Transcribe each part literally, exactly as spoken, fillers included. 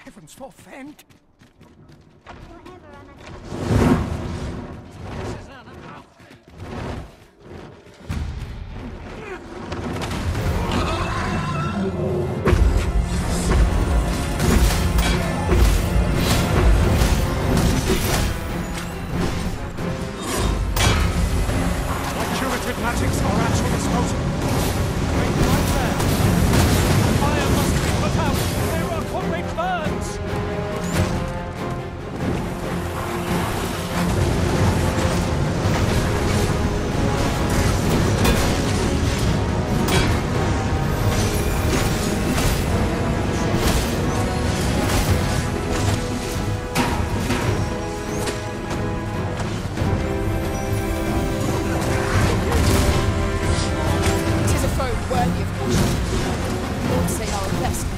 Heavens forfend! Magics are at your disposal. Wait right there. Fire must be put out. There are comrade burns. Worthy of caution. Lord say our best.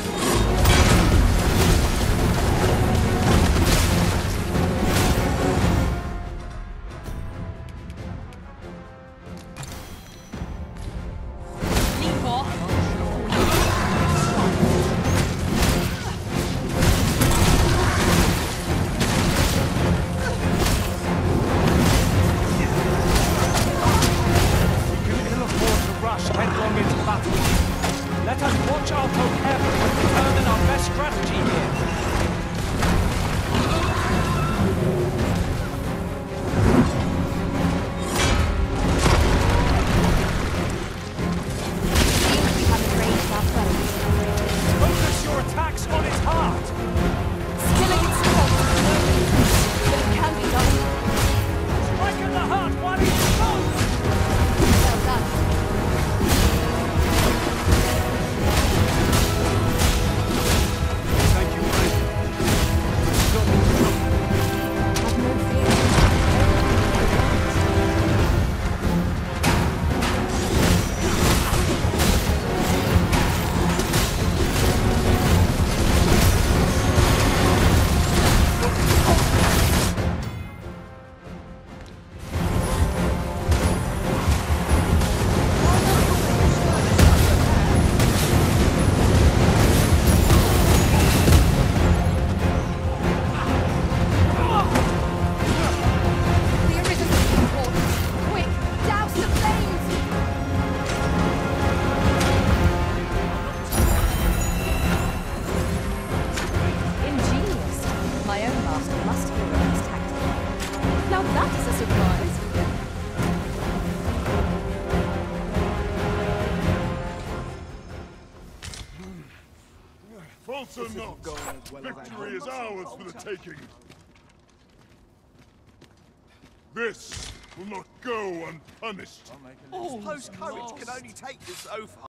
Headlong into battle. Let us watch our foe carefully and determine our best strategy here. We have enraged our foes. Focus your attacks on its heart. Still against the foe, but it can be done. Strike at the heart while it's exposed. Well done. Now that is a surprise. False or not, victory is ours for the taking. This will not go unpunished. I suppose courage can only take you so far.